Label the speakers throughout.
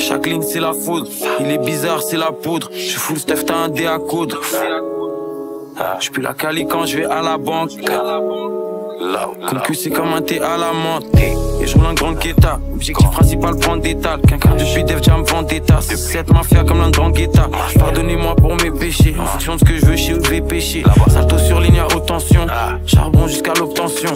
Speaker 1: Chaque ligne c'est la foudre. Il est bizarre, c'est la poudre. Je full stuff, t'as un dé à coudre. J'pue la cali quand je vais à la banque. Concu c'est comme un thé à la menthe. Et je roule un grand guetta. Objectif principal, prendre des tales. Quelqu'un depuis Def Jam Vendetta. C'est cette mafia comme un grand guetta. Pardonnez-moi pour mes péchés. En fonction de ce que je veux, je sais où je vais pêcher. Salto sur ligne à haute tension. Charbon jusqu'à l'obtention.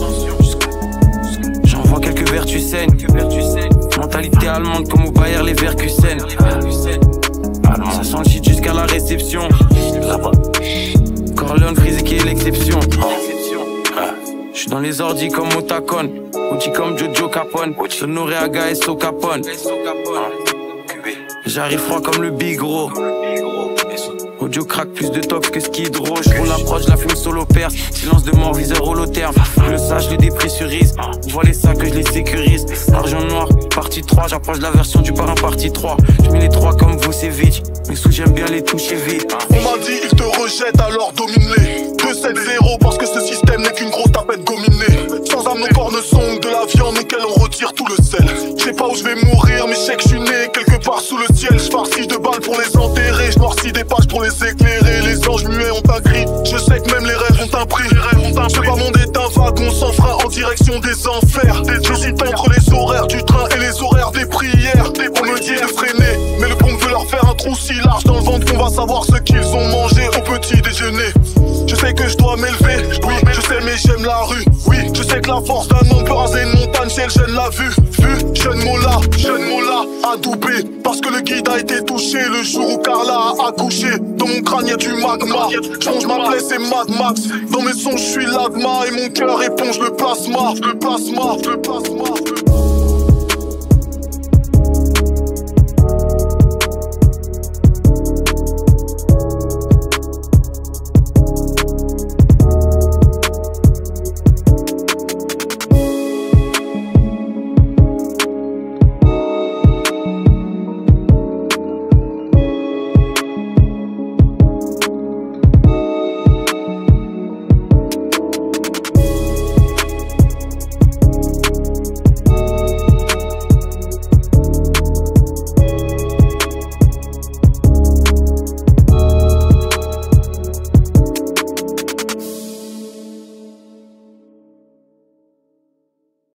Speaker 1: J'envoie quelques vertus saines. Mentalité allemande comme au Bayer Leverkusen. Ça sent le shit jusqu'à la réception. Corleone frisé qui est l'exception. J'suis dans les ordis comme Otakon, Uchi comme Jojo Capone, Sonoreaga et So Capone. J'arrive froid comme le Big Ro. Audio crack plus de tox que Skid Row. J'roule l'approche, la fume solo perce. Silence de mort, viseur holotherme. Le sage, je le dépressurise. On voit les sacs que je les sécurise. Argent noir, partie 3. J'approche la version du parrain partie 3. J'mets les 3 comme Vucevic. Mais sous j'aime bien les toucher vite.
Speaker 2: On m'a dit ils te rejettent alors domine-les. 2-7-0 parce que ce système n'est qu'une grosse tapette gominée. Sans âme nos corps ne sont que de la viande auquel on retire tout le sel. Je sais pas où je vais mourir mais je sais que je suis né quelque part sous le ciel. Je farcis de balles pour les enterrer. Je noircis des pages pour les éclairer. Les anges muets ont un cri. Je sais que même les rêves ont un prix. Je pas mon état wagon sans frein en direction des enfers. J'hésite entre les horaires du train et les horaires des prières. On me dit de freiner mais le pompe veut leur faire un trou si large dans le ventre qu'on va savoir ce qu'ils ont mangé au petit déjeuner. Je sais que je dois m'élever, oui, je sais mais j'aime la rue. Oui, je sais que la force d'un homme peut raser une montagne si elle gêne la vue. Jeune Mola, adoubé. Parce que le guide a été touché le jour où Carla a accouché. Dans mon crâne y'a du magma, j'mange ma plaie c'est Mad Max. Dans mes sons je suis l'adma et mon cœur éponge le plasma.